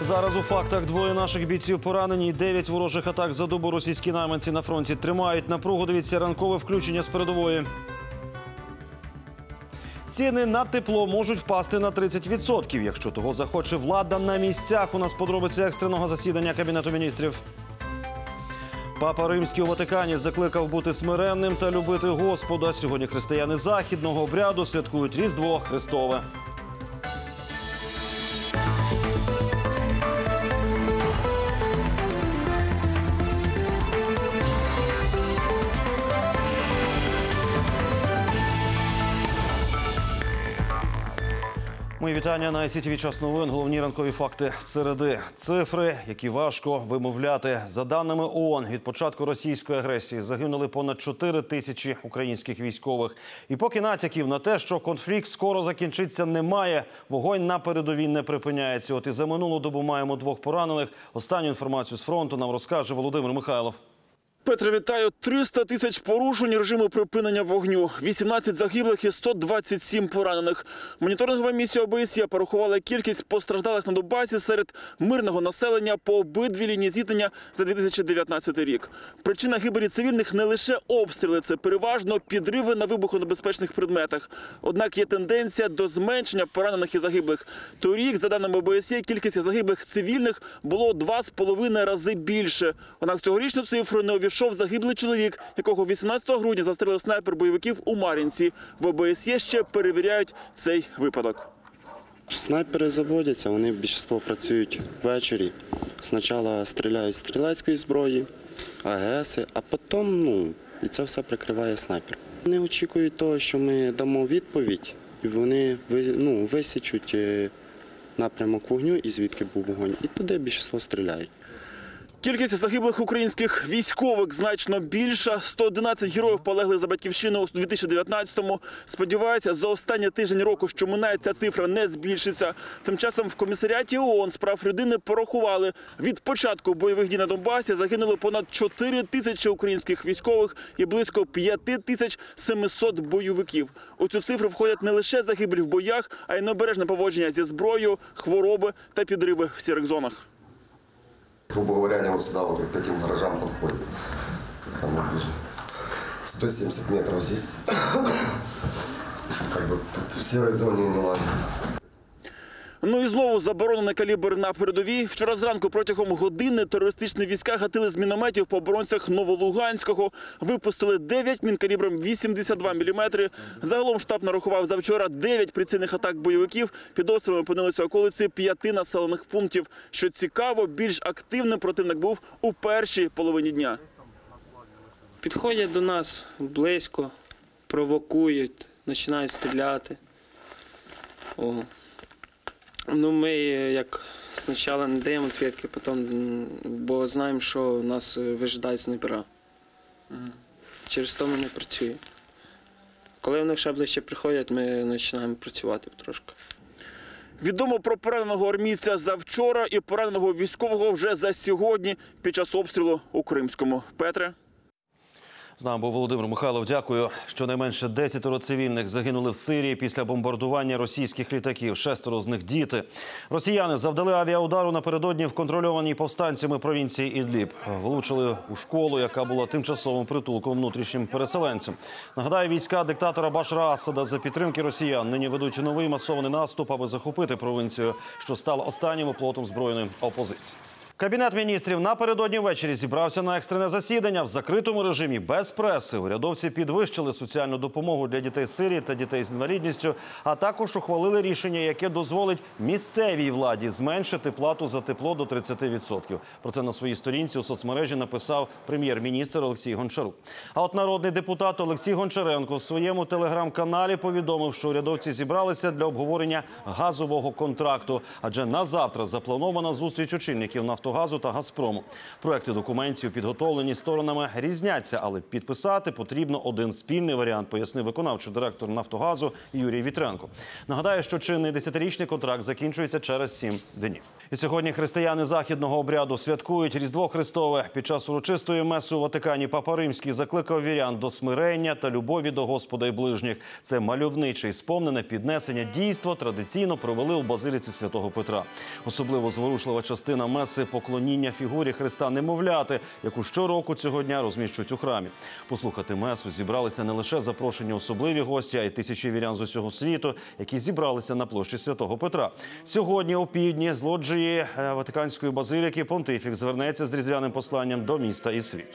Зараз у фактах: двоє наших бійців поранені, 9 ворожих атак за добу російські найманці на фронті тримають напругу. Дивіться ранкове включення з передової. Ціни на тепло можуть впасти на 30%, якщо того захоче влада на місцях. У нас подробиці екстреного засідання Кабінету міністрів. Папа Римський у Ватикані закликав бути смиренним та любити Господа. Сьогодні християни західного обряду святкують Різдво Христове. Мої вітання на ICTV «Час новин». Головні ранкові факти з середи. Цифри, які важко вимовляти. За даними ООН, від початку російської агресії загинули понад 4 тисячі українських військових. І поки натяків на те, що конфлікт скоро закінчиться, немає, вогонь на передовій не припиняється. От і за минулу добу маємо 2 поранених. Останню інформацію з фронту нам розкаже Володимир Михайлов. Петре, вітаю. 300 тисяч порушень режиму припинення вогню, 18 загиблих і 127 поранених. Моніторингова місія ОБСЄ порахувала кількість постраждалих на Донбасі серед мирного населення по обидві лінії зіткнення за 2019 рік. Причина гибелі цивільних не лише обстріли, це переважно підриви на вибухонебезпечних предметах. Однак є тенденція до зменшення поранених і загиблих. Торік, за даними ОБСЄ, кількість загиблих цивільних було 2,5 рази більше. Однак цьогорічну цифру не увійшов загиблий чоловік, якого 18 грудня застрелив снайпер бойовиків у Мар'їнці. В ОБСЄ ще перевіряють цей випадок. Снайпери заводяться, вони більшість працюють ввечері. Спочатку стріляють з стрілецької зброї, АГС, а потім і це все прикриває снайпер. Вони очікують того, що ми дамо відповідь, і вони висічуть напрямок вогню, і звідки був вогонь, і туди більшість стріляють. Кількість загиблих українських військових значно більша. 111 героїв полегли за батьківщину у 2019-му. Сподіваються, за останній тиждень року, що минає, ця цифра не збільшиться. Тим часом в комісаріаті ООН з прав людини порахували, від початку бойових дій на Донбасі загинуло понад 4 тисячі українських військових і близько 5700 бойовиків. У цю цифру входять не лише загиблі в боях, а й необережне поводження зі зброєю, хвороби та підриви в сірих зонах. Грубо говоря, они вот сюда, вот к этим гаражам подходят. Самое ближе. 170 метров здесь. Как бы в серой зоне не лазят. Ну і знову заборонений калібр на передовій. Вчора зранку протягом години терористичні війська гатили з мінометів по оборонцях Новолуганського. Випустили 9 мін калібром 82 мм. Загалом штаб нарахував завчора 9 прицільних атак бойовиків. Під обстрілами опинилися околиці 5 населених пунктів. Що цікаво, більш активним противник був у першій половині дня. Підходять до нас близько, провокують, починають стріляти. Ми як спочатку не даємо відповідки, потім, бо знаємо, що нас вижидають снайпера. Через то ми не працюємо. Коли вони ще ближче приходять, ми починаємо працювати трошки. Відомо про пораненого армійця завчора і пораненого військового вже за сьогодні під час обстрілу у Кримському. Петре? З нами був Володимир Михайлов. Дякую. Щонайменше 10 цивільних загинули в Сирії після бомбардування російських літаків. 6 з них – діти. Росіяни завдали авіаудару напередодні в контрольованій повстанцями провінції Ідліб. Влучили у школу, яка була тимчасовим притулком внутрішнім переселенцям. Нагадаю, війська диктатора Башара Асада за підтримки росіян нині ведуть новий масований наступ, аби захопити провінцію, що стала останнім оплотом збройної опозиції. Кабінет міністрів напередодні ввечері зібрався на екстрене засідання в закритому режимі, без преси. Урядовці підвищили соціальну допомогу для дітей-сиріт та дітей з інвалідністю, а також ухвалили рішення, яке дозволить місцевій владі зменшити плату за тепло до 30%. Про це на своїй сторінці у соцмережі написав прем'єр-міністр Олексій Гончарук. А от народний депутат Олексій Гончаренко в своєму телеграм-каналі повідомив, що урядовці зібралися для обговорення газового контракту, адже на завтра запланована зустріч очільників «Нафтогазу» та «Газпрому». Проекти документів, підготовлені сторонами, різняться, але підписати потрібно один спільний варіант, пояснив виконавчий директор «Нафтогазу» Юрій Вітренко. Нагадаю, що чинний 10-річний контракт закінчується через 7 днів. І сьогодні християни західного обряду святкують Різдво Христове. Під час урочистої меси у Ватикані Папа Римський закликав вірян до смирення та любові до Господа і ближніх. Це мальовниче і сповнене піднесення дійство традиційно провели у базиліці Святого Петра. Особливо зворушлива частина меси – поклоніння фігурі Христа Немовляти, яку щороку цього дня розміщують у храмі. Послухати месу зібралися не лише запрошені особливі гості, а й тисячі вірян з усього світу, які зібралися на площі Святого Петра. Сьогодні опівдні з лоджії Ватиканської базиліки понтифік звернеться з різдвяним посланням до міста і світу.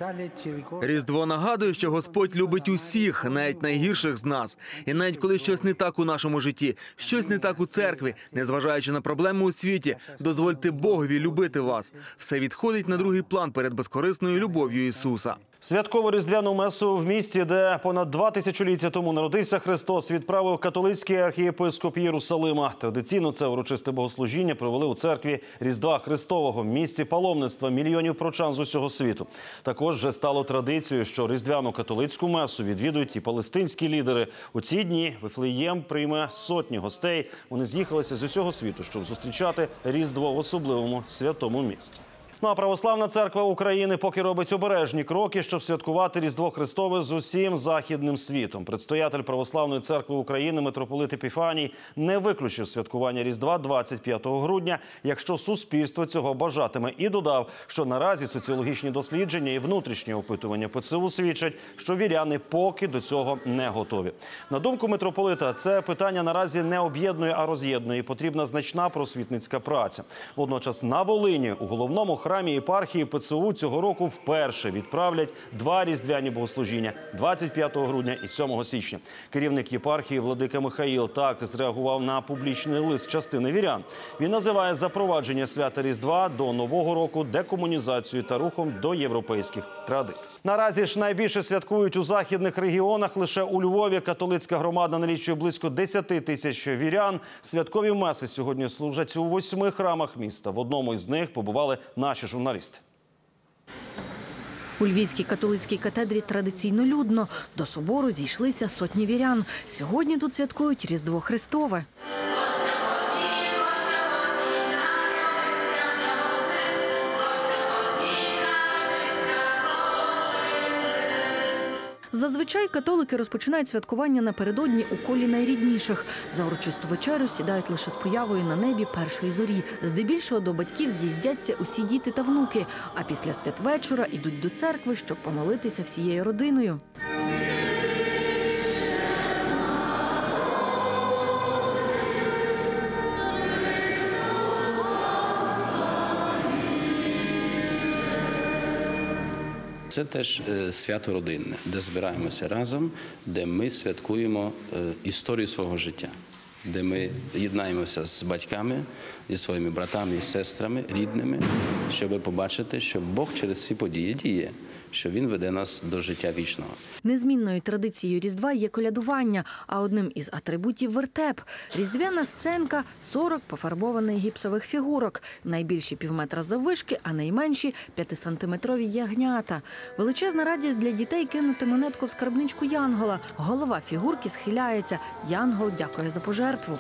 Різдво нагадує, що Господь любить усіх, навіть найгірших з нас. І навіть коли щось не так у нашому житті, щось не так у церкві, незважаючи на проблеми у світі, дозвольте Богові любити вас. Все відходить на другий план перед безкорисною любов'ю Ісуса. Святкову різдвяну месу в місті, де понад 2 тисячоліття тому народився Христос, відправив католицький архієпископ Єрусалима. Традиційно це урочисте богослужіння провели у церкві Різдва Христового, місці паломництва мільйонів прочан з усього світу. Також вже стало традицією, що різдвяну католицьку месу відвідують і палестинські лідери. У ці дні Вифлеєм прийме сотні гостей. Вони з'їхалися з усього світу, щоб зустрічати Різдво в особливому святому місті. Ну а Православна церква України поки робить обережні кроки, щоб святкувати Різдво Христове з усім західним світом. Предстоятель Православної церкви України митрополит Епіфаній не виключив святкування Різдва 25 грудня, якщо суспільство цього бажатиме. І додав, що наразі соціологічні дослідження і внутрішні опитування ПЦУ свідчать, що віряни поки до цього не готові. На думку митрополита, це питання наразі не об'єднує, а роз'єднує. Потрібна значна просвітницька праця. Водночас на Волині у головному храмі єпархії ПЦУ цього року вперше відправлять 2 різдвяні богослужіння – 25 грудня і 7 січня. Керівник єпархії владика Михаїл так зреагував на публічний лист частини вірян. Він називає запровадження свята Різдва до Нового року декомунізацією та рухом до європейських традицій. Наразі ж найбільше святкують у західних регіонах. Лише у Львові католицька громада налічує близько 10 тисяч вірян. Святкові меси сьогодні служать у 8 храмах міста. В одному із них побували наші журналісти. У Львівській католицькій катедрі традиційно людно. До собору зійшлися сотні вірян. Сьогодні тут святкують Різдво Христове. Зазвичай католики розпочинають святкування напередодні у колі найрідніших. За урочисту вечерю сідають лише з появою на небі першої зорі. Здебільшого до батьків з'їздяться усі діти та внуки, а після святвечора йдуть до церкви, щоб помолитися всією родиною. Це теж свято родинне, де збираємося разом, де ми святкуємо історію свого життя, де ми єднаємося з батьками, зі своїми братами і сестрами, рідними, щоб побачити, що Бог через ці події діє, що Він веде нас до життя вічного. Незмінною традицією Різдва є колядування, а одним із атрибутів – вертеп. Різдвяна сценка – 40 пофарбованих гіпсових фігурок. Найбільші півметра заввишки, а найменші – 5-сантиметрові ягнята. Величезна радість для дітей кинути монетку в скарбничку Янгола. Голова фігурки схиляється. Янгол дякує за пожертву.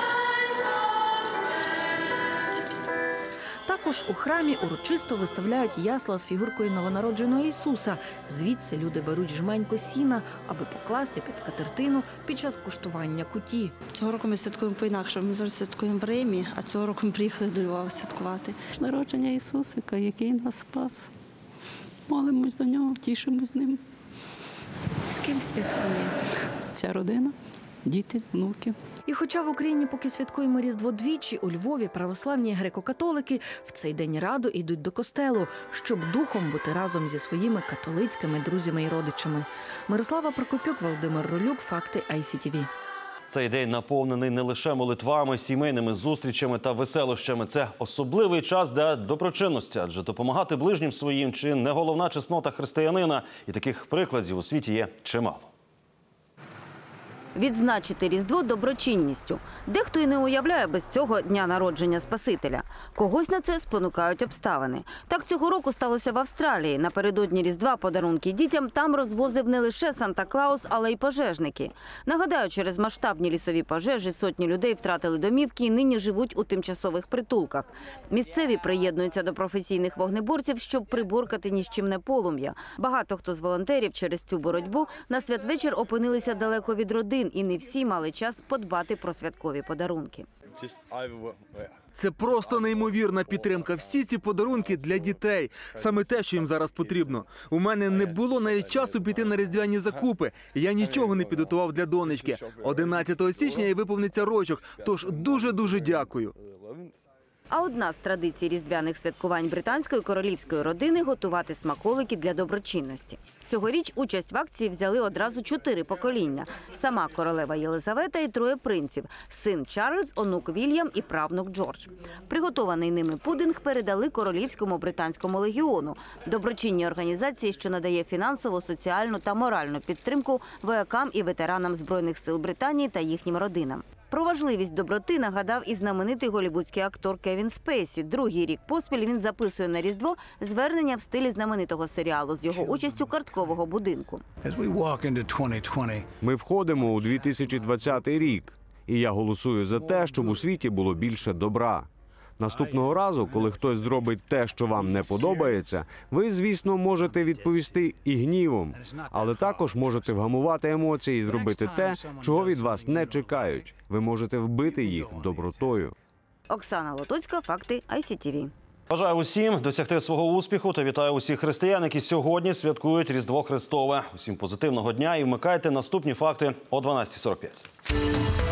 Також у храмі урочисто виставляють ясла з фігуркою новонародженого Ісуса. Звідси люди беруть жменьку сіна, аби покласти під скатертину під час куштування куті. Цього року ми святкуємо по-інакшому. Ми завжди святкуємо в Римі, а цього року ми приїхали до Львова святкувати. Народження Ісусика, який нас спас. Молимось до нього, тішимось з ним. З ким святкуємо? Вся родина, діти, внуки. І хоча в Україні поки святкуємо Різдво двічі, у Львові православні греко-католики в цей день радо йдуть до костелу, щоб духом бути разом зі своїми католицькими друзями і родичами. Мирослава Прокопюк, Володимир Ролюк, Факти ICTV. Цей день наповнений не лише молитвами, сімейними зустрічами та веселощами. Це особливий час для доброчинності, адже допомагати ближнім своїм чи не головна чеснота християнина. І таких прикладів у світі є чимало. Відзначити Різдво доброчинністю. Дехто й не уявляє без цього дня народження Спасителя. Когось на це спонукають обставини. Так цього року сталося в Австралії. Напередодні Різдва подарунки дітям там розвозив не лише Санта-Клаус, але й пожежники. Нагадаю, через масштабні лісові пожежі сотні людей втратили домівки і нині живуть у тимчасових притулках. Місцеві приєднуються до професійних вогнеборців, щоб приборкати ніщівне полум'я. Багато хто з волонтерів через цю боротьбу на святвечір опинилися далеко від родин, і не всі мали час подбати про святкові подарунки. Це просто неймовірна підтримка. Всі ці подарунки для дітей. Саме те, що їм зараз потрібно. У мене не було навіть часу піти на різдвяні закупи. Я нічого не підготував для донечки. 11 січня їй виповниться рочок. Тож дуже-дуже дякую. А одна з традицій різдвяних святкувань британської королівської родини – готувати смаколики для доброчинності. Цьогоріч участь в акції взяли одразу 4 покоління. Сама королева Єлизавета і 3 принців – син Чарльз, онук Вільям і правнук Джордж. Приготований ними пудинг передали Королівському британському легіону – доброчинній організації, що надає фінансову, соціальну та моральну підтримку воякам і ветеранам Збройних сил Британії та їхнім родинам. Про важливість доброти нагадав і знаменитий голлівудський актор Кевін Спейсі. Другий рік поспіль він записує на Різдво звернення в стилі знаменитого серіалу з його участю карткового будинку. Ми входимо у 2020 рік, і я голосую за те, щоб у світі було більше добра. Наступного разу, коли хтось зробить те, що вам не подобається, ви, звісно, можете відповісти і гнівом, але також можете вгамувати емоції і зробити те, чого від вас не чекають. Ви можете вбити їх добротою. Оксана Лотоцька, факти ICTV. Бажаю усім досягти свого успіху та вітаю усіх християн, які сьогодні святкують Різдво Христове. Усім позитивного дня і вмикайте наступні факти о 12:45.